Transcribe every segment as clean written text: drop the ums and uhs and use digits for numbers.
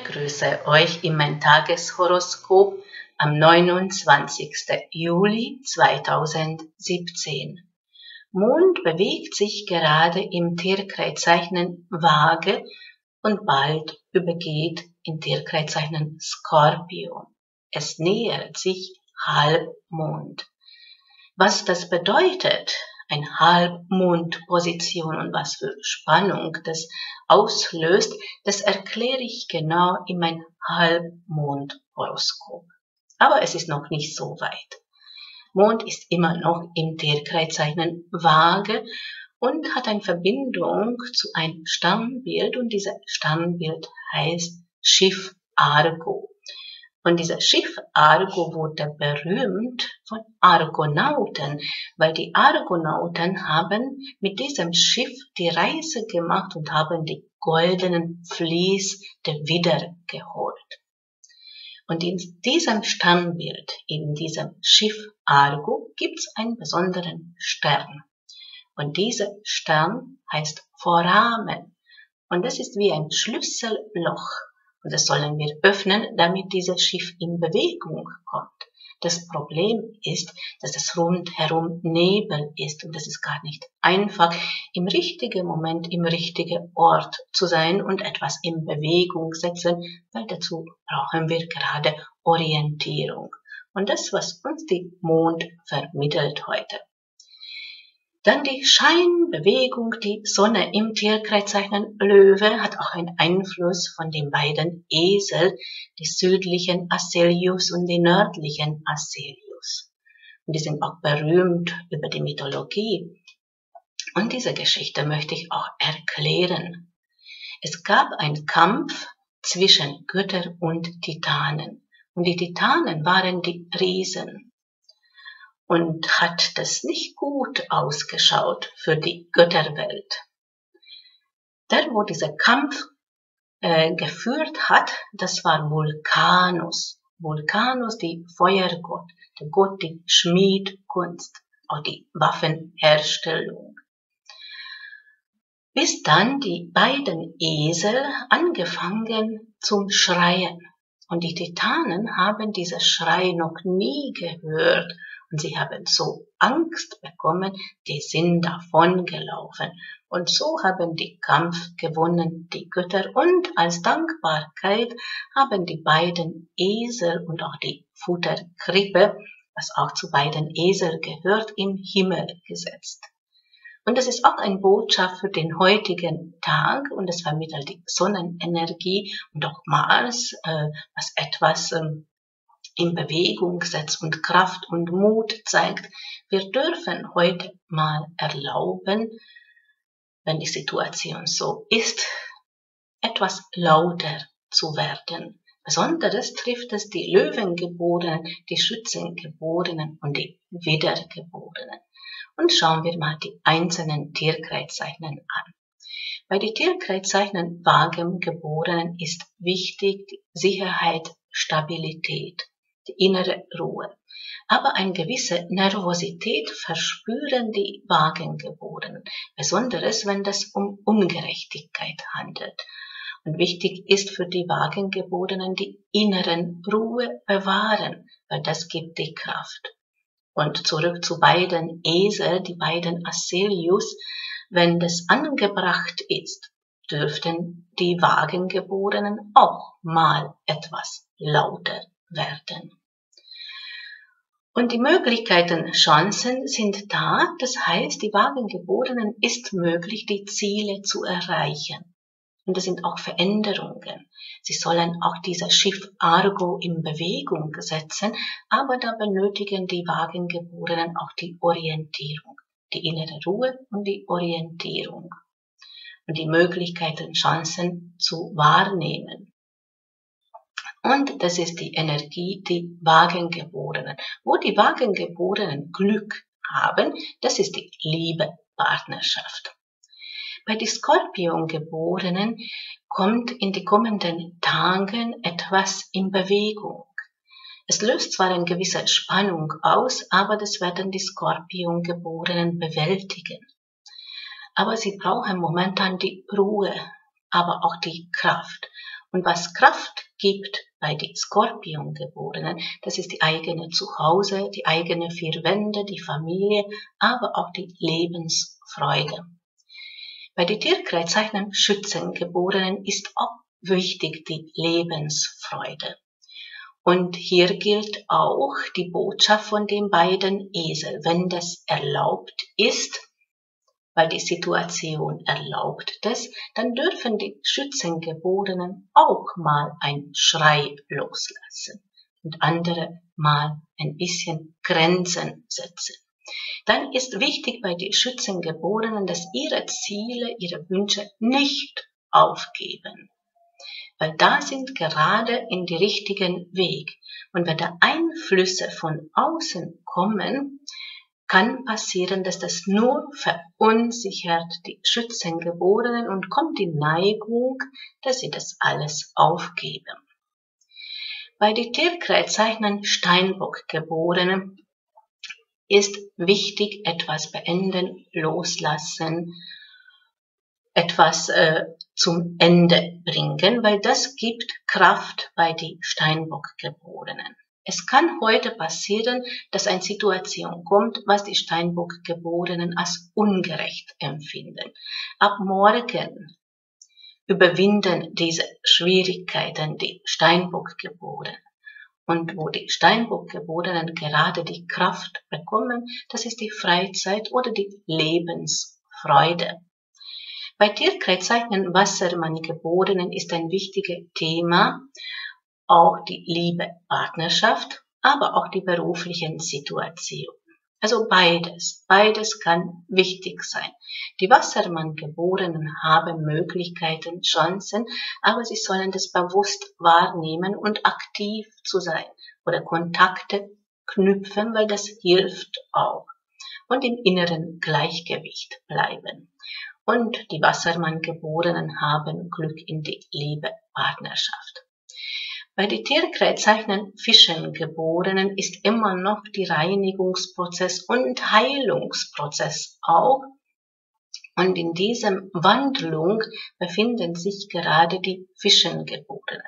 begrüße euch in mein Tageshoroskop am 29. Juli 2017. Mond bewegt sich gerade im Tierkreiszeichen Waage und bald übergeht in Tierkreiszeichen Skorpion. Es nähert sich Halbmond. Was das bedeutet, ein Halbmondposition und was für Spannung das auslöst, das erkläre ich genau in mein Halbmondhoroskop. Aber es ist noch nicht so weit. Mond ist immer noch im Tierkreiszeichen Waage und hat eine Verbindung zu einem Sternbild und dieses Sternbild heißt Schiff Argo. Und dieses Schiff Argo wurde berühmt von Argonauten, weil die Argonauten haben mit diesem Schiff die Reise gemacht und haben die goldenen Vlies wiedergeholt. Und in diesem Sternbild, in diesem Schiff Argo, gibt es einen besonderen Stern. Und dieser Stern heißt Foramen. Und das ist wie ein Schlüsselloch. Und das sollen wir öffnen, damit dieses Schiff in Bewegung kommt. Das Problem ist, dass es rundherum Nebel ist und das ist gar nicht einfach, im richtigen Moment, im richtigen Ort zu sein und etwas in Bewegung setzen, weil dazu brauchen wir gerade Orientierung. Und das, was uns die Mond vermittelt heute. Dann die Scheinbewegung, die Sonne im Tierkreiszeichen Löwe hat auch einen Einfluss von den beiden Esel, die südlichen Aselius und die nördlichen Aselius. Und die sind auch berühmt über die Mythologie. Und diese Geschichte möchte ich auch erklären. Es gab einen Kampf zwischen Göttern und Titanen. Und die Titanen waren die Riesen. Und hat das nicht gut ausgeschaut für die Götterwelt. Der, wo dieser Kampf geführt hat, das war Vulcanus. Vulcanus, die Feuergott, der Gott der Schmiedkunst, auch die Waffenherstellung. Bis dann die beiden Esel angefangen zum Schreien. Und die Titanen haben diesen Schrei noch nie gehört. Und sie haben so Angst bekommen, die sind davongelaufen. Und so haben die Kampf gewonnen, die Götter. Und als Dankbarkeit haben die beiden Esel und auch die Futterkrippe, was auch zu beiden Esel gehört, im Himmel gesetzt. Und das ist auch eine Botschaft für den heutigen Tag und es vermittelt die Sonnenenergie und auch Mars, was etwas in Bewegung setzt und Kraft und Mut zeigt. Wir dürfen heute mal erlauben, wenn die Situation so ist, etwas lauter zu werden. Besonders trifft es die Löwengeborenen, die Schützengeborenen und die Widdergeborenen. Und schauen wir mal die einzelnen Tierkreiszeichen an. Bei den Tierkreiszeichen Wagengeborenen ist wichtig die Sicherheit, Stabilität, die innere Ruhe. Aber eine gewisse Nervosität verspüren die Wagengeborenen, besonders wenn es um Ungerechtigkeit handelt. Und wichtig ist für die Wagengeborenen die inneren Ruhe bewahren, weil das gibt die Kraft. Und zurück zu beiden Esel, die beiden Aselius, wenn das angebracht ist, dürften die Wagengeborenen auch mal etwas lauter werden. Und die Möglichkeiten, Chancen sind da, das heißt, die Wagengeborenen ist möglich, die Ziele zu erreichen. Und es sind auch Veränderungen. Sie sollen auch dieses Schiff Argo in Bewegung setzen, aber da benötigen die Wagengeborenen auch die Orientierung, die innere Ruhe und die Orientierung. Und die Möglichkeiten, Chancen zu wahrnehmen. Und das ist die Energie, die Wagengeborenen. Wo die Wagengeborenen Glück haben, das ist die Liebe, Partnerschaft. Bei den Skorpiongeborenen kommt in die kommenden Tagen etwas in Bewegung. Es löst zwar eine gewisse Spannung aus, aber das werden die Skorpiongeborenen bewältigen. Aber sie brauchen momentan die Ruhe, aber auch die Kraft. Und was Kraft gibt bei den Skorpiongeborenen, das ist die eigene Zuhause, die eigene vier Wände, die Familie, aber auch die Lebensfreude. Bei den Tierkreiszeichen Schützengeborenen ist auch wichtig die Lebensfreude. Und hier gilt auch die Botschaft von den beiden Esel. Wenn das erlaubt ist, weil die Situation erlaubt das, dann dürfen die Schützengeborenen auch mal einen Schrei loslassen und andere mal ein bisschen Grenzen setzen. Dann ist wichtig bei den Schützengeborenen, dass ihre Ziele, ihre Wünsche nicht aufgeben. Weil da sind gerade in die richtigen Weg. Und wenn da Einflüsse von außen kommen, kann passieren, dass das nur verunsichert die Schützengeborenen und kommt die Neigung, dass sie das alles aufgeben. Bei den Tierkreiszeichen Steinbockgeborenen ist wichtig, etwas beenden, loslassen, etwas zum Ende bringen, weil das gibt Kraft bei den Steinbockgeborenen. Es kann heute passieren, dass eine Situation kommt, was die Steinbockgeborenen als ungerecht empfinden. Ab morgen überwinden diese Schwierigkeiten die Steinbockgeborenen. Und wo die Steinbockgeborenen gerade die Kraft bekommen, das ist die Freizeit oder die Lebensfreude. Bei Tierkreiszeichen Wassermanngeborenen ist ein wichtiges Thema auch die Liebe, Partnerschaft, aber auch die beruflichen Situationen. Also beides kann wichtig sein. Die Wassermanngeborenen haben Möglichkeiten, Chancen, aber sie sollen das bewusst wahrnehmen und aktiv zu sein oder Kontakte knüpfen, weil das hilft auch. Und im inneren Gleichgewicht bleiben. Und die Wassermanngeborenen haben Glück in die Liebe, Partnerschaft. Bei den Tierkreiszeichen Fischengeborenen ist immer noch die Reinigungsprozess und Heilungsprozess auch. Und in diesem Wandlung befinden sich gerade die Fischengeborenen.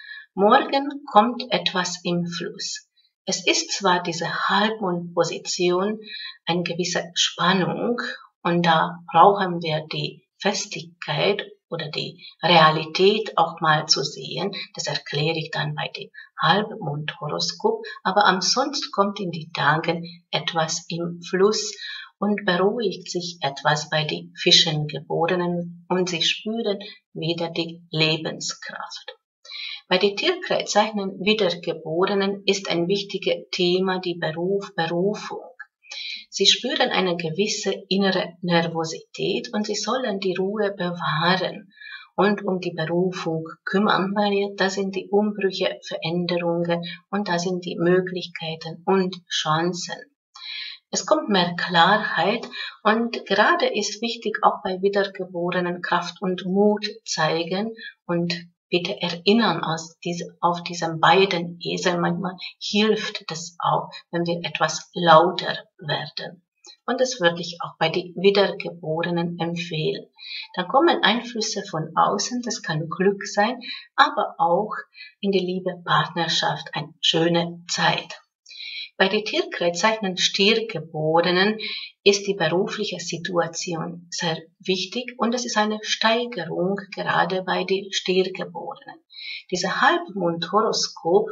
Morgen kommt etwas im Fluss. Es ist zwar diese Halbmondposition eine gewisse Spannung und da brauchen wir die Festigkeit oder die Realität auch mal zu sehen. Das erkläre ich dann bei dem Halbmondhoroskop. Aber ansonsten kommt in die Tagen etwas im Fluss und beruhigt sich etwas bei den Fischengeborenen und sie spüren wieder die Lebenskraft. Bei den Tierkreiszeichen Wiedergeborenen ist ein wichtiges Thema die Berufung. Sie spüren eine gewisse innere Nervosität und sie sollen die Ruhe bewahren und um die Berufung kümmern, weil da sind die Umbrüche, Veränderungen und da sind die Möglichkeiten und Chancen. Es kommt mehr Klarheit und gerade ist wichtig auch bei Wiedergeborenen Kraft und Mut zeigen und bitte erinnern auf diesen beiden Esel. Manchmal hilft das auch, wenn wir etwas lauter werden. Und das würde ich auch bei den Wiedergeborenen empfehlen. Dann kommen Einflüsse von außen, das kann Glück sein, aber auch in die Liebe, Partnerschaft eine schöne Zeit. Bei den Tierkreiszeichen Stiergeborenen ist die berufliche Situation sehr wichtig und es ist eine Steigerung gerade bei den Stiergeborenen. Dieser Halbmondhoroskop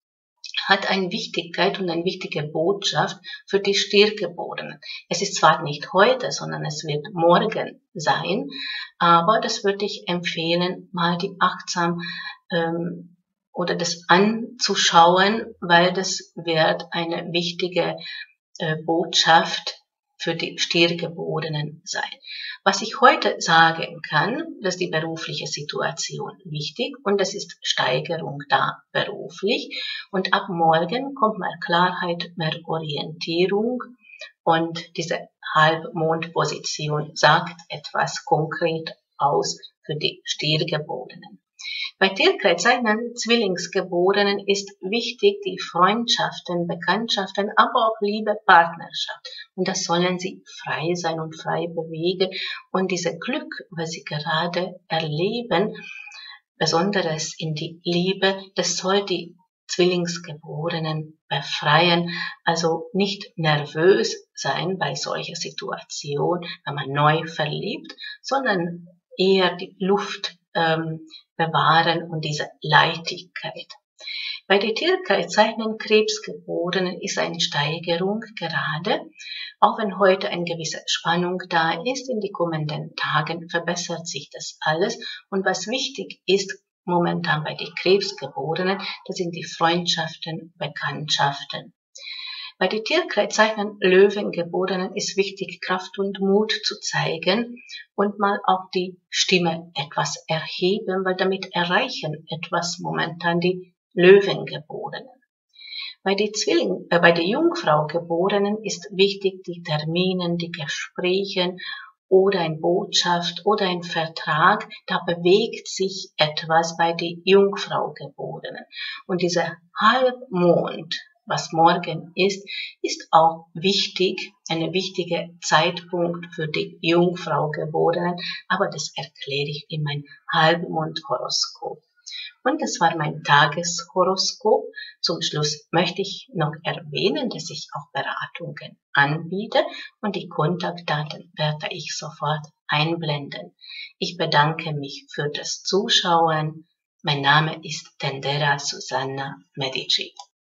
hat eine Wichtigkeit und eine wichtige Botschaft für die Stiergeborenen. Es ist zwar nicht heute, sondern es wird morgen sein, aber das würde ich empfehlen, mal die achtsam oder das anzuschauen, weil das wird eine wichtige Botschaft für die Stiergeborenen sein. Was ich heute sagen kann, dass die berufliche Situation wichtig und es ist Steigerung da beruflich und ab morgen kommt mehr Klarheit, mehr Orientierung und diese Halbmondposition sagt etwas konkret aus für die Stiergeborenen. Bei Tierkreiszeichen Zwillingsgeborenen ist wichtig die Freundschaften, Bekanntschaften, aber auch Liebe, Partnerschaft. Und das sollen sie frei sein und frei bewegen. Und diese Glück, was sie gerade erleben, Besonderes in die Liebe, das soll die Zwillingsgeborenen befreien, also nicht nervös sein bei solcher Situation, wenn man neu verliebt, sondern eher die Luft bewahren und diese Leichtigkeit. Bei der Tierkreiszeichen Krebsgeborenen ist eine Steigerung gerade, auch wenn heute eine gewisse Spannung da ist, in die kommenden Tagen verbessert sich das alles. Und was wichtig ist momentan bei den Krebsgeborenen, das sind die Freundschaften, Bekanntschaften. Bei den Tierkreiszeichen Löwengeborenen ist wichtig, Kraft und Mut zu zeigen und mal auch die Stimme etwas erheben, weil damit erreichen etwas momentan die Löwengeborenen. Bei den Jungfraugeborenen ist wichtig, die Termine, die Gespräche oder eine Botschaft oder ein Vertrag, da bewegt sich etwas bei den Jungfraugeborenen. Und dieser Halbmond, was morgen ist auch wichtig, ein wichtiger Zeitpunkt für die Jungfraugeborenen, aber das erkläre ich in meinem Halbmondhoroskop. Und das war mein Tageshoroskop. Zum Schluss möchte ich noch erwähnen, dass ich auch Beratungen anbiete und die Kontaktdaten werde ich sofort einblenden. Ich bedanke mich für das Zuschauen. Mein Name ist Tendera Susanna Medici.